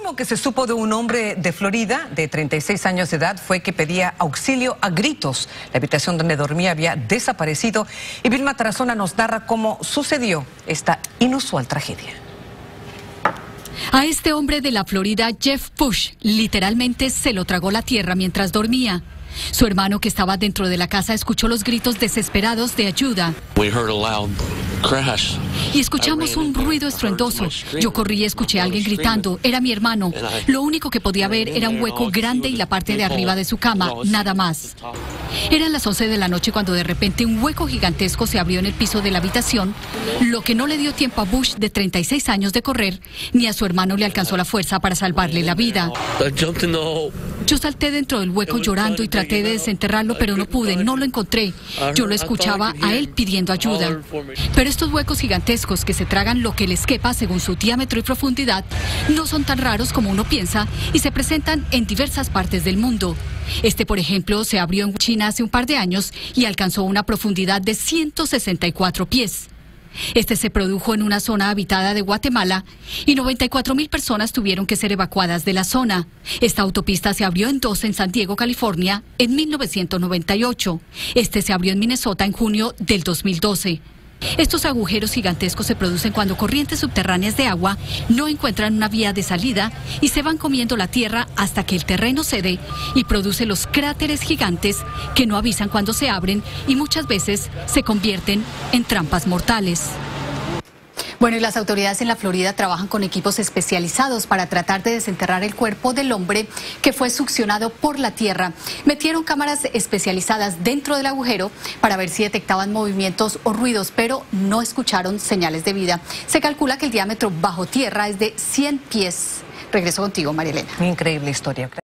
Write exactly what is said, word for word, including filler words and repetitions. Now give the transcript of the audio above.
último que se supo de un hombre de Florida de treinta y seis años de edad fue que pedía auxilio a gritos. La habitación donde dormía había desaparecido y Vilma Tarazona nos narra cómo sucedió esta inusual tragedia. A este hombre de la Florida, Jeff Bush, literalmente se lo tragó la tierra mientras dormía. Su hermano, que estaba dentro de la casa, escuchó los gritos desesperados de ayuda. We heard a loud crash. Y escuchamos un ruido estruendoso. Yo corrí y escuché a alguien gritando. Era mi hermano. Lo único que podía ver era un hueco grande y la parte de arriba de su cama, nada más. Eran las once de la noche cuando de repente un hueco gigantesco se abrió en el piso de la habitación, lo que no le dio tiempo a Bush, de treinta y seis años, de correr, ni a su hermano le alcanzó la fuerza para salvarle la vida. Yo salté dentro del hueco llorando y traté de desenterrarlo, pero no pude, no lo encontré. Yo lo escuchaba a él pidiendo ayuda. Pero estos huecos gigantescos que se tragan lo que les quepa según su diámetro y profundidad no son tan raros como uno piensa y se presentan en diversas partes del mundo. Este, por ejemplo, se abrió en China hace un par de años y alcanzó una profundidad de ciento sesenta y cuatro pies. Este se produjo en una zona habitada de Guatemala y noventa y cuatro mil personas tuvieron que ser evacuadas de la zona. Esta autopista se abrió en dos en San Diego, California, en mil novecientos noventa y ocho. Este se abrió en Minnesota en junio del dos mil doce. Estos agujeros gigantescos se producen cuando corrientes subterráneas de agua no encuentran una vía de salida y se van comiendo la tierra hasta que el terreno cede y produce los cráteres gigantes que no avisan cuando se abren y muchas veces se convierten en trampas mortales. Bueno, y las autoridades en la Florida trabajan con equipos especializados para tratar de desenterrar el cuerpo del hombre que fue succionado por la tierra. Metieron cámaras especializadas dentro del agujero para ver si detectaban movimientos o ruidos, pero no escucharon señales de vida. Se calcula que el diámetro bajo tierra es de cien pies. Regreso contigo, María Elena. Increíble historia.